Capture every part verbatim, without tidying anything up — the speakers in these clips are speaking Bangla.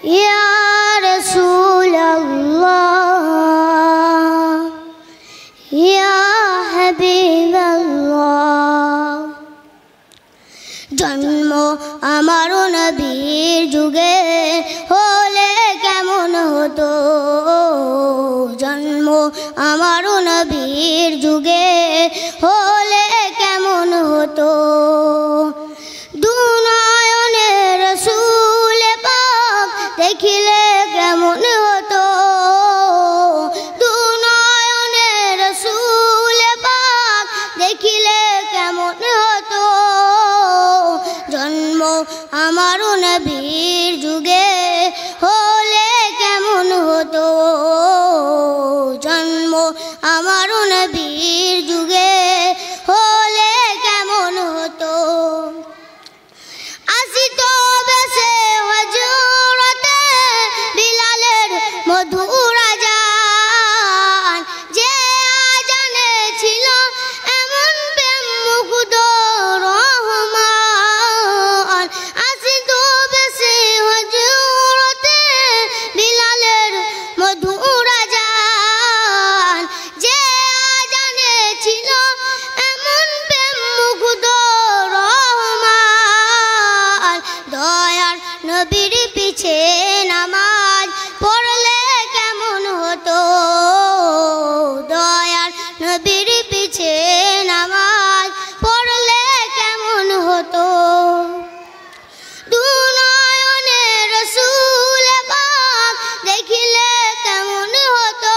ইয়া রাসূলাল্লাহ ইয়া হাবিবাল্লাহ। জন্ম আমার নবীর যুগে হলে কেমন হতো, জন্ম আমার নবীর যুগে হলে কেমন হতো। দুনয়নে রাসূল পাক দেখিলে কেমন হতো, দুনয়নে রাসূল পাক দেখিলে কেমন হতো। জন্ম আমার নবীর যুগে হলে কেমন হতো, জন্ম আমার নবীর যুগে হলে কেমন হতো। আসিত বেশে হযরতে বিলালের মধুর আযান, যে আযানে ছিল এমন প্রেম মুগ্ধ রহমান। আসিত বেশে হযরতে বিলালের মধুর আযান, যে আযানে ছিল এমন প্রেম মুগ্ধ রহমান। দয়ার নবীর পিছে নামাজ পড়লে কেমন হতো, দয়ার নবীর পিছে নামাজ পড়লে কেমন হতো। দুনয়নে রাসূল পাক দেখিলে কেমন হতো,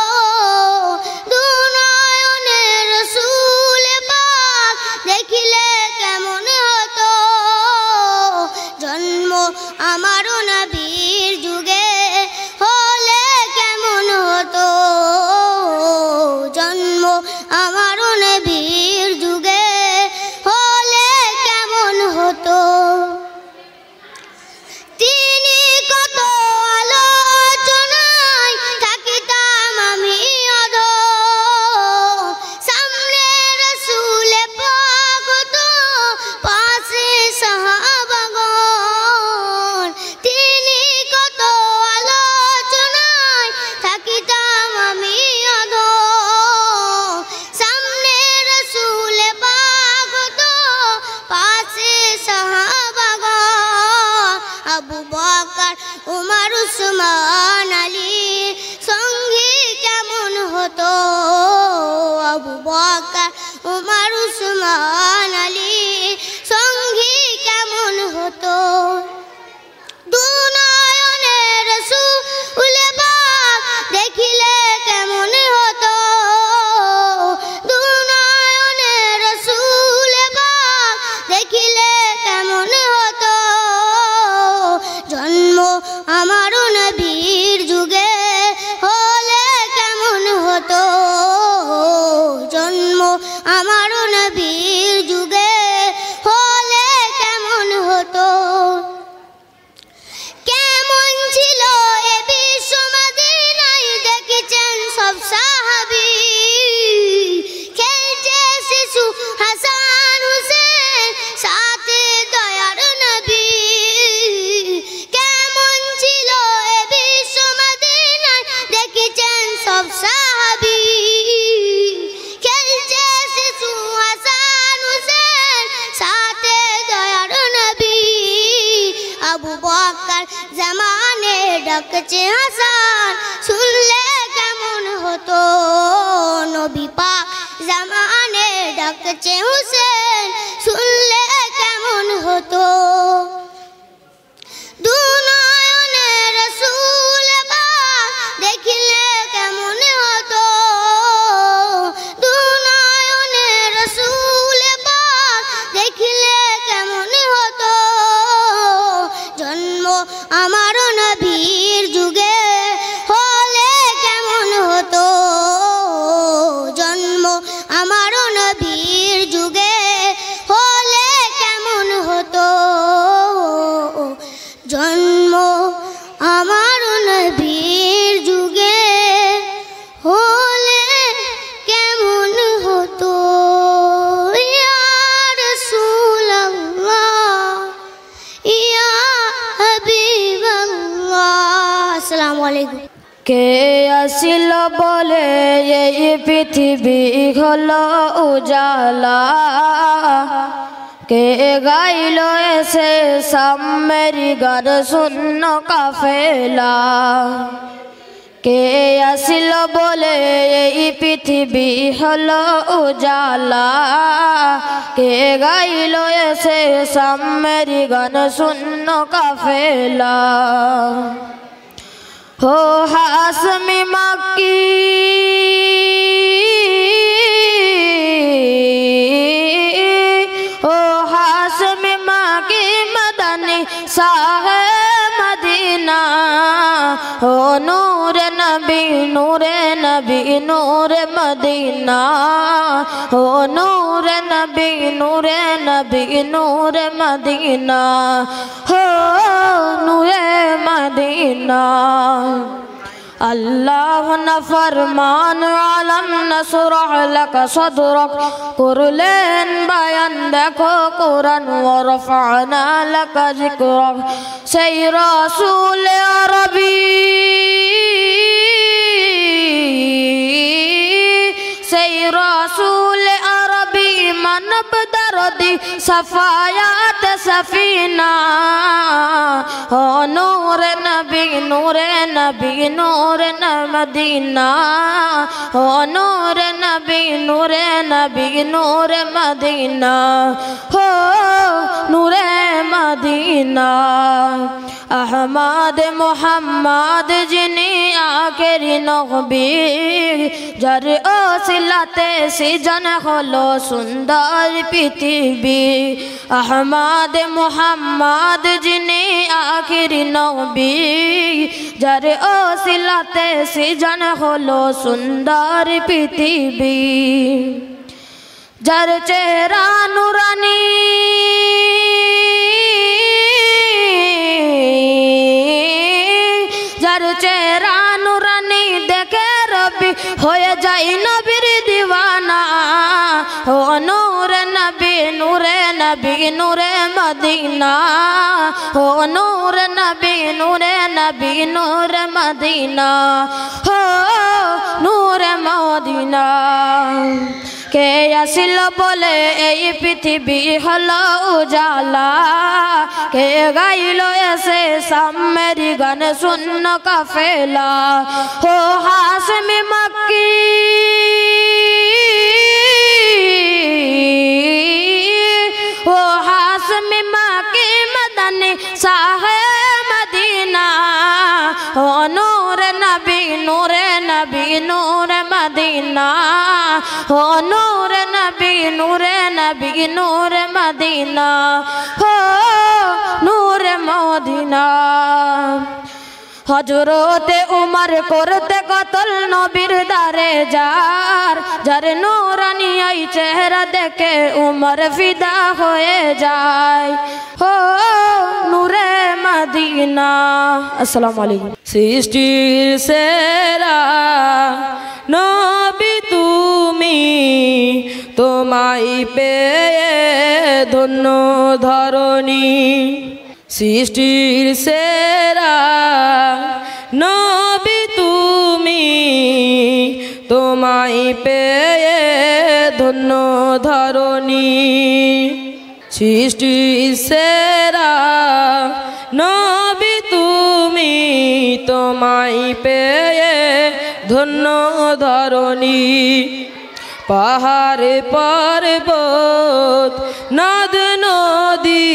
দুনয়নে রাসূল পাক দেখিলে কেমন হতো। জন্ম আমার নবীর যুগে হলে কেমন হতো, জন্ম আমার নবীর যুগে হলে কেমন হতো। তিনি কত আলোচনায় থাকিতাম আমি অধম, সামনে রাসূল পাক হতো পাশে সাহাবাগণ। তিনি কত আলোচনায় থাকিতাম আমি অধম, সামনে রাসূল পাক হতো পাশে সাহাবাগণ। আবু বকর উমর উসমান আলী সঙ্গী কেমন হতো, আবু বকর উমর উসমান আলী সঙ্গী কেমন হতো। দুনয়নে রাসূল পাক দেখিলে কেমন হতো, দুনয়নে রাসূল পাক দেখিলে কেমন হতো। জন্ম আমার নবীর যুগে হলে কেমন হতো, জন্ম আমার নবীর যুগে হলে কেমন হতো। কেমন ছিল এ বিশ্ব মদিনায় দেখেছেন সব সাহাবী, খেলছে শিশু হাসান হুসেন সাথে দয়ার নবী। কেমন ছিল এ বিশ্ব মদিনায় দেখেছেন সব সাহাবী, খেলছে শিশু হাসান হুসেন সাথে দয়ার নবী। আবু বকর জামানে ডাকছে হাসান, শুনলে কেমন হতো। নবী পাক জামানে ডাকছে হুসেন, শুনলে কেমন হতো। দুনয়নে রাসূল পাক দেখিলে কেমন হতো, দুনয়নে রাসূল পাক দেখিলে কেমন হতো। জন্ম আমার নবীর যুগে হলে কেমন হতো, জন্ম আমার নবীর যুগে হলে কেমন হতো। জন্ম আমার নবীর যুগে হলে কেমন হতো। ইয়া রাসূলাল্লাহ ইয়া হাবিবাল্লাহ। আলাইকুম। কে আসিল বলে এই পৃথিবী হলো উজালা, কে গাইল এসে সামেরি গান শূন্য কাফেলা। কে আসিল বলে এই পৃথিবী হলো উজালা, কে গাইল এসে সামেরি গান শূন্য কাফেলা। हो हासमी मक्की ओ हासमी मक्की मदनी साहे मदीना, हो नूर नबी नूरे नबी नूर मदीना, हो नूर नबी नूरे नबी नूर मदीना, हो नूरे मदीना। अल्लाह न फरमान आलम नसरह लक सदरक, कुरलेन बयान देखो कुरान व रफअना लक जिक्रक। सै रसूल अरबी सै रसूल अरबी मनब दर्दी सफायात सफीना, हो नूर नबी नूरे नबी नूर न मदीना, हो नूर नबी नूरे नबी नूर मदीना, हो नूरे मदीना। अहमद मोहम्मद जिनी आखिरी नबी, जार ओसिलाते सृजन हलो सुंदर पृथिवी। अहमद मोहम्मद जिनी आखिरी नबी, जार ओसिलाते सृजन हलो सुंदर पृथिवी। जार चेहरा नूरानी जार चेहरा नूरानी देखे रबी होए जाई नबीर दीवाना, हो नूर नबी नूरे नबी नूरे मदीना, हो नूर नबी नूरे नबी नूर मदीना, हो नूर मदीना। কে আসিল বলে এই পৃথিবী হলো উজালা, কে গাইল এসে সামেরি গান শূন্য কাফেলা। হো হাসমি মক্কি ও হাসমি মক্কি মদনী সাহে মদীনা, हो नूर नबी नूरे नबी नूर मदीना, हो नूर नबी नूरे नबी नूर मदीना, हो नूर मदीना। हजरते उमर करते कतल नबीर दारे जार, जार नूरानी आई चेहरा देखे उमर फिदा होए जाए, हो नूरे मदीना। अस्सलामु अलैकुम। सृष्टिर सेरा नबी तुमी, तोमाय पेये धन्य धरणी। सृष्टिर सेरा नबी तुमी, तोमाय पेये धन्य धरणी। सृष्टिर सेरा नबी तुमी, तोमाय पेये धन्य धरणी। पहाड़ पर्वत नद नदी,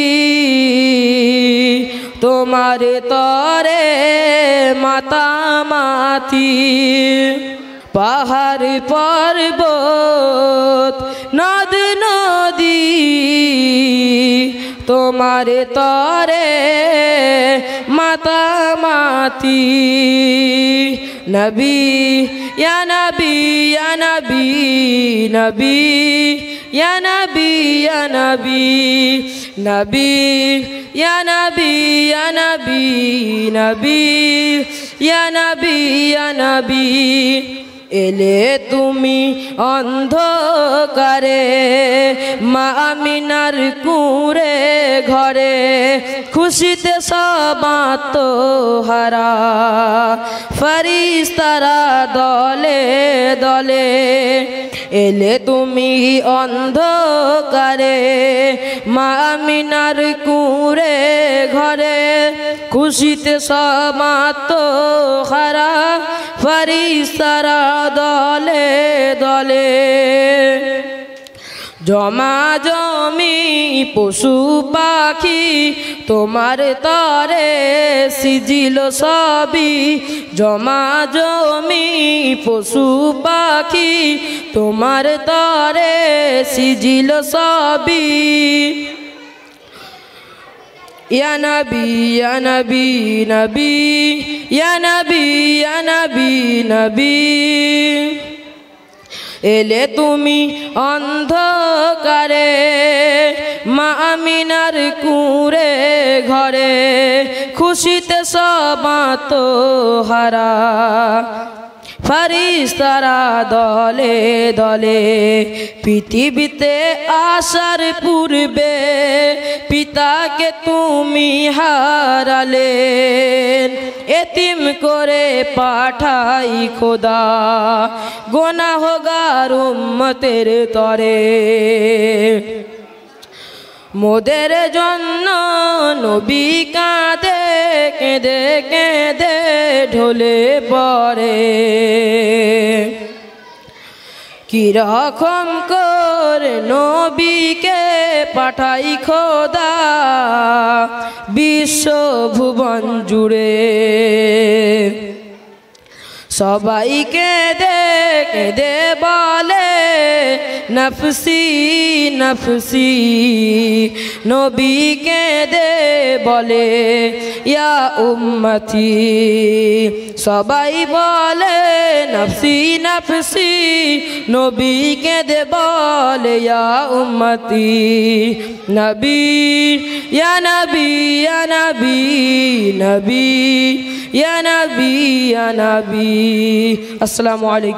तुम्हारे तरे मातामाती। पहाड़ पर्वत नद नदी, तुम्हारे तरे मातामाती। नबी या नबी या नबी नबी या नबी या नबी नबी या नबी या नबी नबी या नबी या नबी। এলে তুমি অন্ধকারে মা আমিনার কুঁড়ে ঘরে খুশিতে সব আত্মহারা ফেরেশতারা দলে দলে এলে তুমি অন্ধকারে মা আমিনার কুঁড়ে ঘরে খুশিতে সব আত্মহারা ফেরেশতারা দলে দলে জমা জমি পশু পাখি তোমার তরে সিজিল সবই জমা জমি পশু পাখি তোমার তরে সিজিল সবই ইয়া নবী ইয়া নবী নবী ইয়া নবী ইয়া নবী নবী এলে তুমি অন্ধকারে মা আমিনার কুঁড়ে ঘরে খুশিতে সব আত্মহারা ফেরেশতারা দলে দলে পৃথিবীতে আসার পূর্বে পিতাকে তুমি হারালে এতিম করে পাঠাই খোদা গুনাহগার উম্মতের তরে মোদের জন্য নবী কাঁদে কেঁদে কেঁদে ঢলে পড়ে কিরকম করে নবীকে পাঠাই খোদা বিশ্ব ভুবন জুড়ে সবাইকে দে কেঁদে বলে নফসি নফসি নবীকে দে বলে ইয়া উম্মতি সবাই বলে নফসি নফসি নবীকে দে বলে ইয়া উম্মতি নবী ইয়া নবী ইয়া নবী নবী ইয়া নবী ইয়া নবী আসসালামু আলাইকুম।